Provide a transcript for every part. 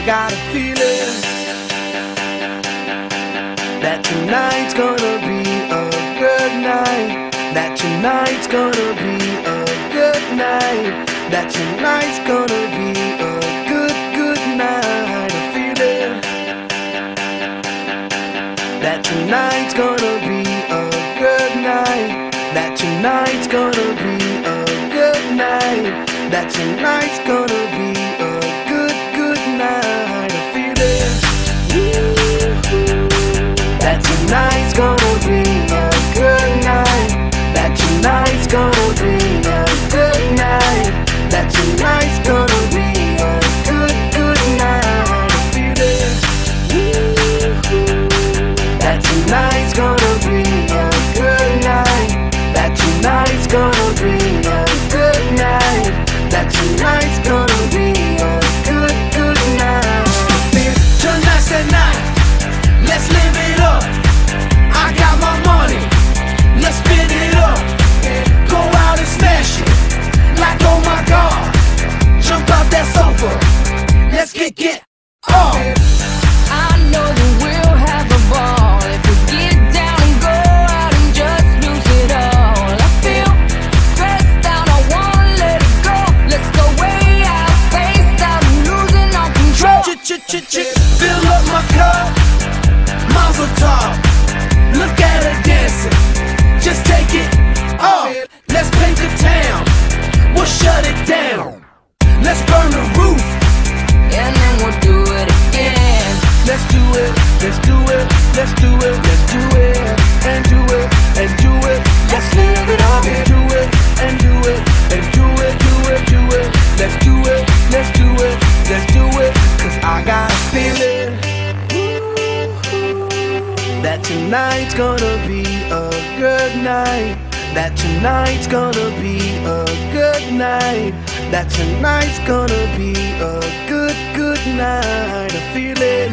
got a feeling that tonight's gonna be a good night. That tonight's gonna be a good night. That tonight's gonna be a good night. A feeling that tonight's gonna be a good night. That tonight's gonna be a good night. That tonight's gonna be a good night. A feeling that tonight's gonna be a good night. That tonight's gonna be a good night. That tonight's gonna be a good night. A feeling that tonight's gonna be a good night. That tonight's gonna be a good night. That tonight's gonna be a good night. Tonight's the night. Let's live it up. I got my money. Let's spin it up. Go out and smash it. Like oh my God. Jump out that sofa. Let's get off. I know that we'll have a ball if we get down and go out and just lose it all. I feel stressed out, I wanna let it go. Let's go way out, spaced out, and losing all control. Fill up my cup, Mazel tov. Look at her dancing, just take it off. Let's paint the town, we'll shut it down. Let's burn the roof, And then we'll do it again. let's do it, let's do it, let's do it, let's do it, and do it, and do it. Let's live it up and do it, and do it, and do it, do it, do it. Let's do it, let's do it, let's do it. Cause I got a feeling that tonight's gonna be a good night. That tonight's gonna be a good night. That tonight's gonna be a good night. A feeling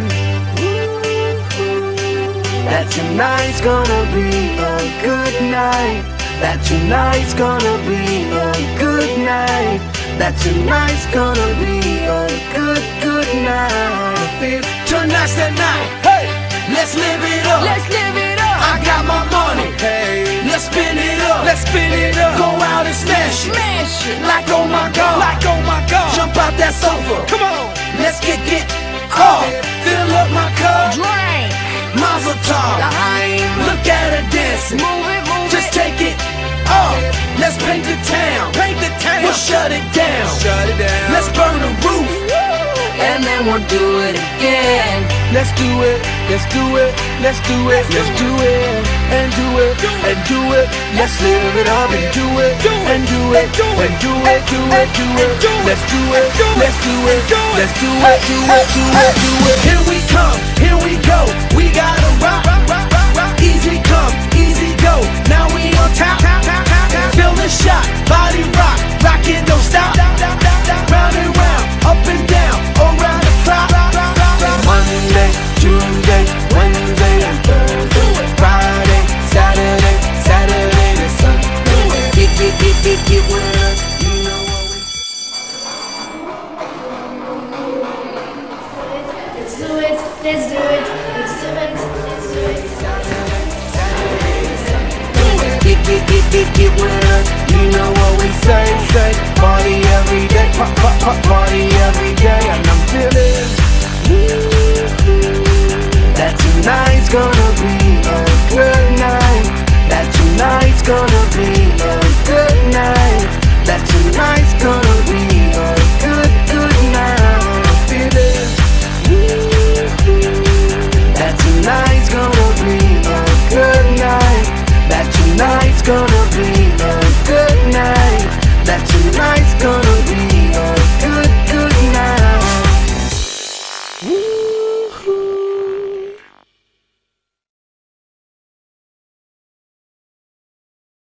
that tonight's gonna be a good night. That tonight's gonna be a good night. That tonight's gonna be a good night. I feel tonight's the night. Hey, let's live it up. Let's live it up. I got my money. Hey, let's spin it up. Let's spin it up. Go out and smash it. Smash it. Like oh my God. Like oh my God. Jump out that sofa. Come on. Let's get off. Fill up my cup. Drink. Mazel tov. Look at her dancing. Move it, move Just it. take it off. Let's paint the town. Paint the town. We'll shut it down. Shut it down. Let's burn the roof. And then we'll do it again. Let's do it. Let's do it. Let's do it. Let's do it. And do it. And do it. Let's live it up and do it. And do it. And do it. Do it. Do it. Let's do it. Let's do it. Let's do it. Do it. Do it. Do it. Here we come. Here we go. We gotta rock. Easy come. Easy go. Now we on top. Feel the shot. Body rock. Rockin', don't stop. Round and round. Up and down. Around the clock. Monday, Tuesday, Wednesday, and Thursday. Friday, Saturday, Saturday to Sunday. Get with us. You know what we Let's do it, let's do it, let's do it, let's do it. get with us. You know what we say.